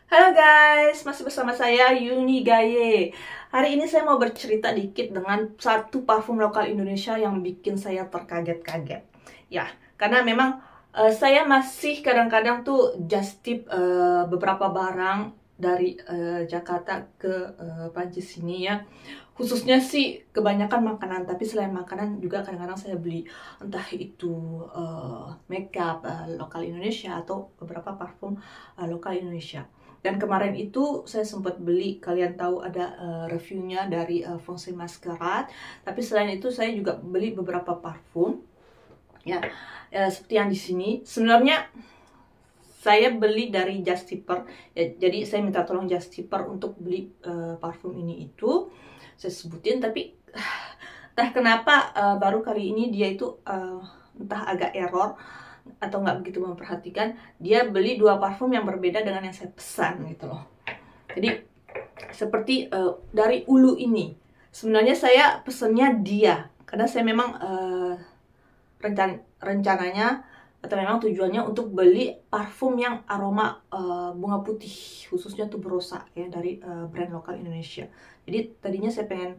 Halo guys, masih bersama saya Yuni Gaye. Hari ini saya mau bercerita dikit dengan satu parfum lokal Indonesia yang bikin saya terkaget-kaget. Ya, karena memang saya masih kadang-kadang tuh just tip beberapa barang dari Jakarta ke Prancis ini ya. Khususnya sih kebanyakan makanan, tapi selain makanan juga kadang-kadang saya beli entah itu makeup lokal Indonesia atau beberapa parfum lokal Indonesia. Dan kemarin itu saya sempat beli, kalian tahu ada reviewnya dari Foncé Masquerade. Tapi selain itu saya juga beli beberapa parfum. Ya, seperti yang di sini. Sebenarnya saya beli dari Just Tipper. Ya, jadi saya minta tolong Just Tipper untuk beli parfum ini itu. Saya sebutin, tapi entah kenapa baru kali ini dia itu entah agak error atau nggak begitu memperhatikan, dia beli dua parfum yang berbeda dengan yang saya pesan gitu loh. Jadi seperti dari Ulu ini, sebenarnya saya pesennya dia karena saya memang rencananya atau memang tujuannya untuk beli parfum yang aroma bunga putih, khususnya tuberosa ya, dari brand lokal Indonesia. Jadi tadinya saya pengen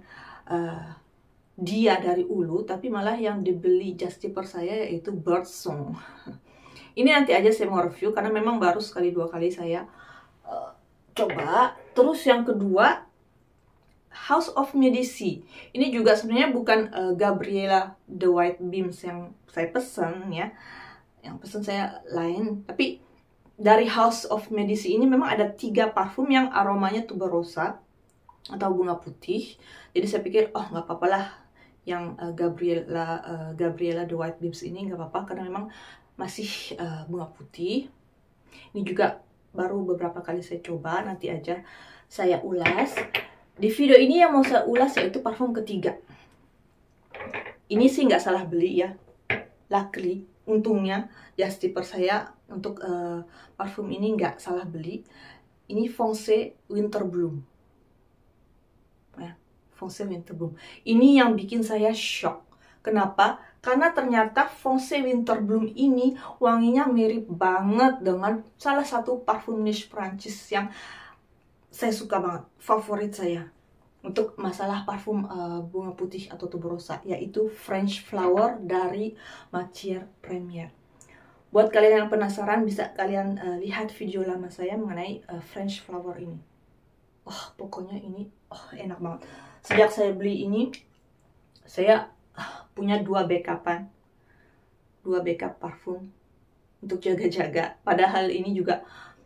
dia dari Ulu, tapi malah yang dibeli just tipper saya yaitu Birdsong. Ini nanti aja saya mau review karena memang baru sekali dua kali saya coba. Terus yang kedua, House of Medici. Ini juga sebenarnya bukan Gabriela The White Beams yang saya pesen ya. Yang pesen saya lain, tapi dari House of Medici ini memang ada 3 parfum yang aromanya tuberosa atau bunga putih. Jadi saya pikir, oh nggak apa-apa lah yang Gabriela The White Beams ini nggak apa-apa karena memang masih bunga putih. Ini juga baru beberapa kali saya coba, nanti aja saya ulas. Di video ini yang mau saya ulas yaitu parfum ketiga. Ini sih nggak salah beli ya, luckily, untungnya Just Tipper saya untuk parfum ini nggak salah beli. Ini Foncé Winter Bloom. Foncé Winter Bloom. Ini yang bikin saya shock. Kenapa? Karena ternyata Foncé Winter Bloom ini wanginya mirip banget dengan salah satu parfum niche Prancis yang saya suka banget, favorit saya untuk masalah parfum bunga putih atau tuberosa, yaitu French Flower dari Matière Première. Buat kalian yang penasaran, bisa kalian lihat video lama saya mengenai French Flower ini. Oh, pokoknya ini enak banget. Sejak saya beli ini, saya punya 2 backupan, 2 backup parfum untuk jaga-jaga. Padahal ini juga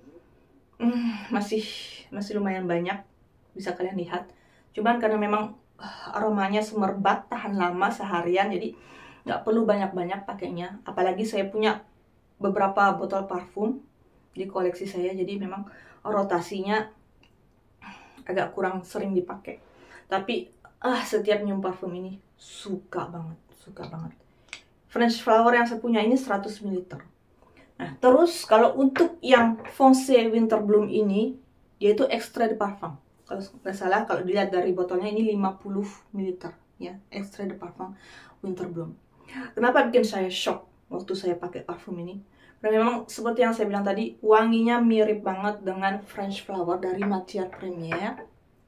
masih lumayan banyak, bisa kalian lihat. Cuman karena memang aromanya semerbak, tahan lama seharian, jadi nggak perlu banyak-banyak pakainya. Apalagi saya punya beberapa botol parfum di koleksi saya, jadi memang rotasinya agak kurang sering dipakai. Tapi setiap nyium parfum ini suka banget, suka banget. French Flower yang saya punya ini 100 ml. Nah, terus kalau untuk yang Foncé Winter Bloom ini, dia itu extrait de parfum. Kalau nggak salah, kalau dilihat dari botolnya ini 50 ml ya, extrait de parfum Winter Bloom. Kenapa bikin saya shock waktu saya pakai parfum ini? Karena memang seperti yang saya bilang tadi, wanginya mirip banget dengan French Flower dari Matière Première.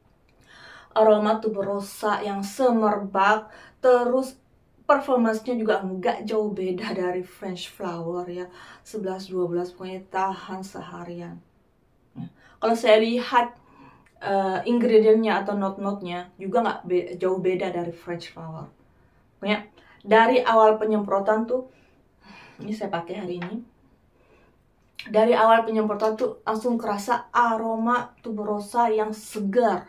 Aroma tuberosa yang semerbak, terus performance-nya juga nggak jauh beda dari French Flower ya, 11-12, pokoknya tahan seharian. Kalau saya lihat ingredientnya atau note-note-nya juga nggak jauh beda dari French Flower. Pokoknya dari awal penyemprotan tuh, ini saya pakai hari ini, dari awal penyemprotan tuh langsung kerasa aroma tuberosa yang segar,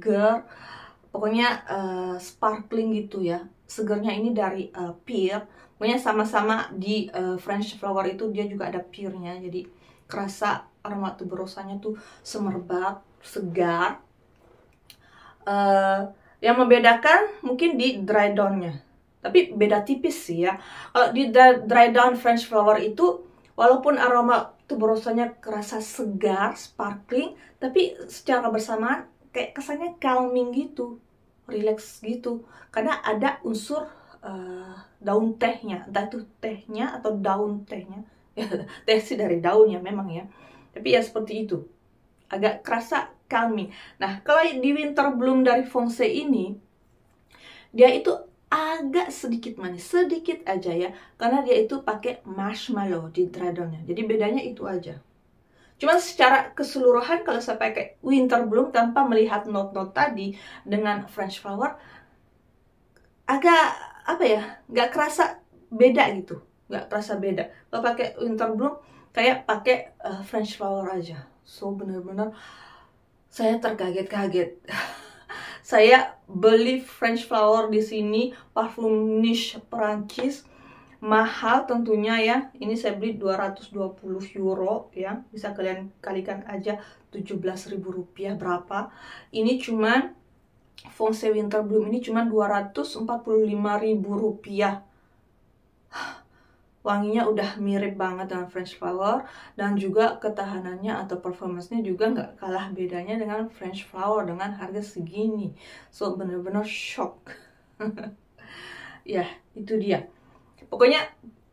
pokoknya sparkling gitu ya. Segernya ini dari pear, pokoknya sama-sama di French Flower itu dia juga ada pearnya, jadi kerasa aroma tuberosanya tuh semerbak, segar. Yang membedakan mungkin di dry down-nya, tapi beda tipis sih ya. Kalau di dry down French Flower itu, walaupun aroma tuberosanya kerasa segar, sparkling, tapi secara bersamaan kayak kesannya calming gitu, relax gitu, karena ada unsur daun tehnya, entah itu tehnya atau daun tehnya. Teh sih dari daun ya memang ya, tapi ya seperti itu. agak kerasa calming. Nah, kalau di Winter Bloom dari Foncé ini, dia itu agak sedikit manis, sedikit aja ya, karena dia itu pakai marshmallow di dreadnought-nya. Jadi bedanya itu aja. Cuma secara keseluruhan kalau saya pakai Winter Bloom tanpa melihat note-note tadi dengan French Flower, agak apa ya, nggak kerasa beda gitu, nggak kerasa beda. Kalau pakai Winter Bloom kayak pakai French Flower aja. So bener-bener saya terkaget-kaget. Saya beli French Flower di sini, parfum niche Perancis, mahal tentunya ya. Ini saya beli 220 euro ya. Bisa kalian kalikan aja 17.000 rupiah berapa. Ini cuman Foncé Winter Bloom ini cuma 245.000 rupiah. Wanginya udah mirip banget dengan French Flower, dan juga ketahanannya atau performance-nya juga nggak kalah bedanya dengan French Flower dengan harga segini. So bener-bener shock. Ya itu dia. Pokoknya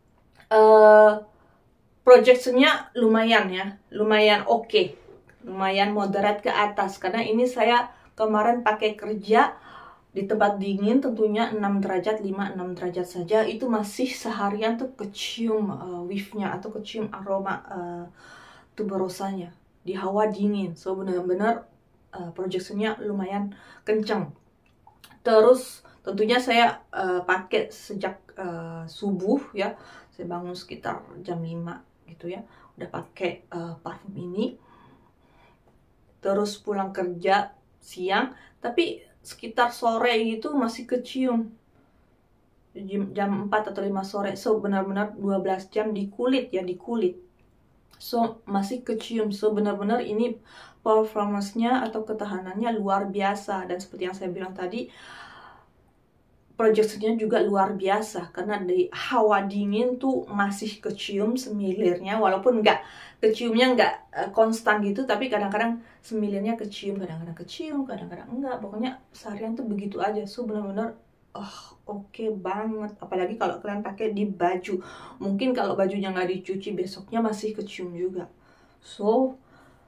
projection-nya lumayan ya, lumayan oke. Lumayan moderat ke atas, karena ini saya kemarin pakai kerja di tempat dingin, tentunya 6 derajat, 5-6 derajat saja. Itu masih seharian tuh kecium whiff-nya atau kecium aroma tuberosanya di hawa dingin. So benar-benar projection-nya lumayan kencang. Terus tentunya saya pakai sejak subuh ya. Saya bangun sekitar jam 5 gitu ya. Udah pakai parfum ini. Terus pulang kerja siang, tapi sekitar sore gitu masih kecium. Jam 4 atau 5 sore. So benar-benar 12 jam di kulit ya, di kulit. So masih kecium. So benar-benar ini performance-nya atau ketahanannya luar biasa. Dan seperti yang saya bilang tadi, projection-nya juga luar biasa, karena di hawa dingin tuh masih kecium semilirnya, walaupun keciumnya nggak konstan gitu, tapi kadang-kadang semilirnya kecium, kadang-kadang enggak, pokoknya seharian tuh begitu aja. So benar-benar oke banget, apalagi kalau kalian pakai di baju. Mungkin kalau bajunya nggak dicuci, besoknya masih kecium juga. So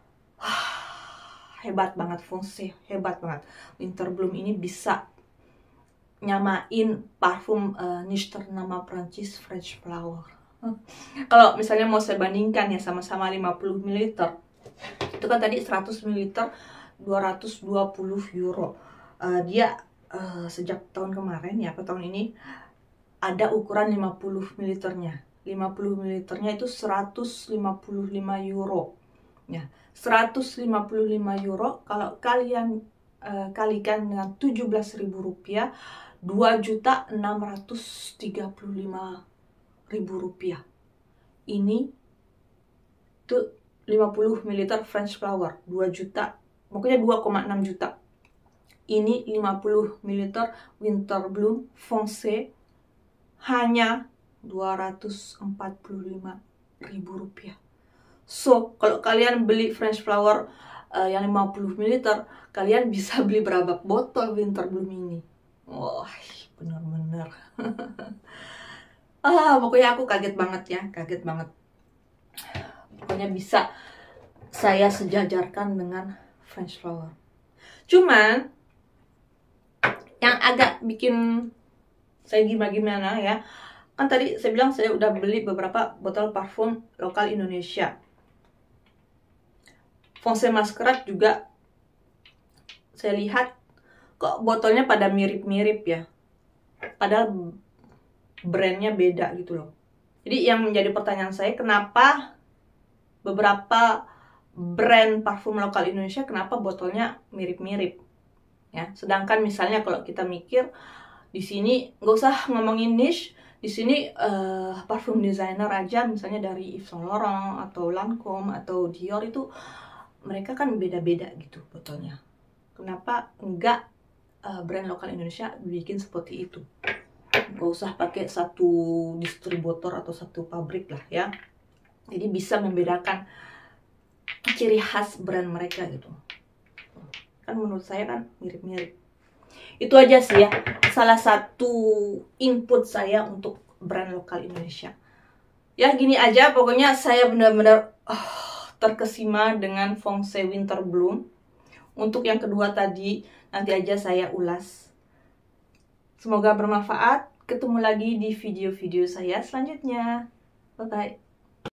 hebat banget Foncé, hebat banget. Winter Bloom ini bisa nyamain parfum niche ternama Prancis French Flower. Kalau misalnya mau saya bandingkan ya, sama-sama 50 ml, itu kan tadi 100 ml 220 euro. Dia sejak tahun kemarin ya, ke tahun ini ada ukuran 50 ml-nya. 50 ml-nya itu 155 euro. Ya, 155 euro kalau kalian kalikan dengan 17.000 rupiah, 2.635.000 rupiah. Ini tuh 50 ml French Flower 2 juta, pokoknya 2,6 juta. Ini 50 ml Winter Bloom Foncé hanya 245.000 rupiah. So kalau kalian beli French Flower yang 50 ml, kalian bisa beli berapa botol Winter Bloom ini. Wah, bener-bener. Pokoknya aku kaget banget ya, kaget banget. Pokoknya bisa saya sejajarkan dengan French Flower. Cuman yang agak bikin saya gimana ya, kan tadi saya bilang saya udah beli beberapa botol parfum lokal Indonesia. Foncé Masquerade juga saya lihat kok botolnya pada mirip-mirip ya, padahal brandnya beda gitu loh. Jadi yang menjadi pertanyaan saya, kenapa beberapa brand parfum lokal Indonesia kenapa botolnya mirip-mirip ya, sedangkan misalnya kalau kita mikir di sini nggak usah ngomongin niche, di sini parfum designer aja, misalnya dari Yves Saint Laurent atau Lancome atau Dior, itu mereka kan beda-beda gitu botolnya. Kenapa enggak brand lokal Indonesia bikin seperti itu? Gak usah pakai satu distributor atau satu pabrik lah ya. Jadi bisa membedakan ciri khas brand mereka gitu. Kan menurut saya kan mirip-mirip. Itu aja sih ya, salah satu input saya untuk brand lokal Indonesia. Ya gini aja, pokoknya saya benar-benar terkesima dengan Foncé Winter Bloom. Untuk yang kedua tadi, nanti aja saya ulas. Semoga bermanfaat. Ketemu lagi di video-video saya selanjutnya. Bye-bye.